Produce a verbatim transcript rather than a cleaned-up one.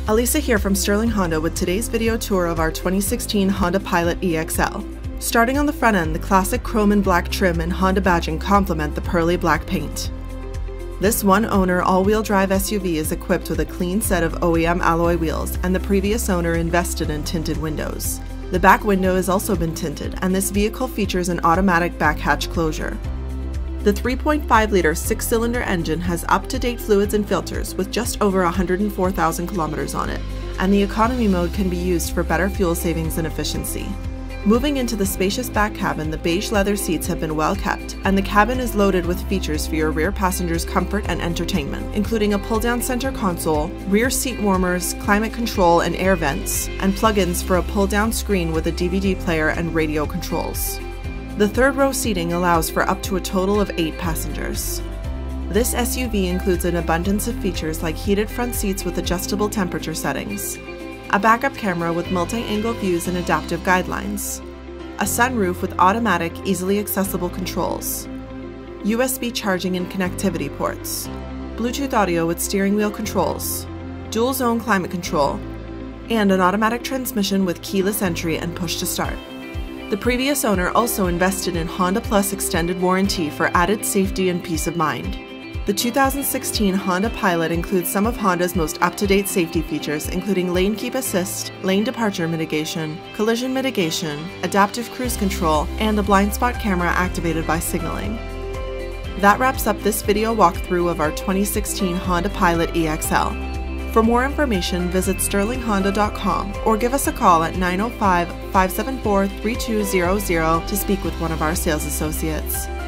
Alisa here from Sterling Honda with today's video tour of our twenty sixteen Honda Pilot E X L. Starting on the front end, the classic chrome and black trim and Honda badging complement the pearly black paint. This one-owner all-wheel drive S U V is equipped with a clean set of O E M alloy wheels, and the previous owner invested in tinted windows. The back window has also been tinted, and this vehicle features an automatic back hatch closure. The three point five liter six-cylinder engine has up-to-date fluids and filters with just over one hundred four thousand kilometers on it, and the economy mode can be used for better fuel savings and efficiency. Moving into the spacious back cabin, the beige leather seats have been well kept, and the cabin is loaded with features for your rear passengers' comfort and entertainment, including a pull-down center console, rear seat warmers, climate control and air vents, and plug-ins for a pull-down screen with a D V D player and radio controls. The third row seating allows for up to a total of eight passengers. This S U V includes an abundance of features like heated front seats with adjustable temperature settings, a backup camera with multi-angle views and adaptive guidelines, a sunroof with automatic, easily accessible controls, U S B charging and connectivity ports, Bluetooth audio with steering wheel controls, dual zone climate control, and an automatic transmission with keyless entry and push to start. The previous owner also invested in Honda Plus extended warranty for added safety and peace of mind. The two thousand sixteen Honda Pilot includes some of Honda's most up-to-date safety features, including lane keep assist, lane departure mitigation, collision mitigation, adaptive cruise control, and a blind spot camera activated by signaling. That wraps up this video walkthrough of our twenty sixteen Honda Pilot E X L. For more information, visit sterling honda dot com or give us a call at nine oh five, five seven four, three two zero zero to speak with one of our sales associates.